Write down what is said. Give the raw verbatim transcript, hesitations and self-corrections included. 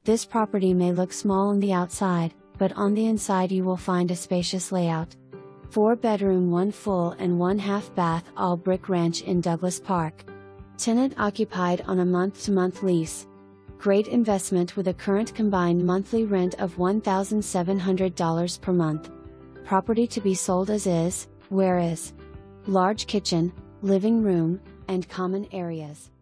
This property may look small on the outside, but on the inside you will find a spacious layout. four bedroom one full and one half bath all brick ranch in Douglas Park. Tenant occupied on a month-to-month lease. Great investment with a current combined monthly rent of one thousand seven hundred dollars per month. Property to be sold as is, where is. Large kitchen, living room, and common areas.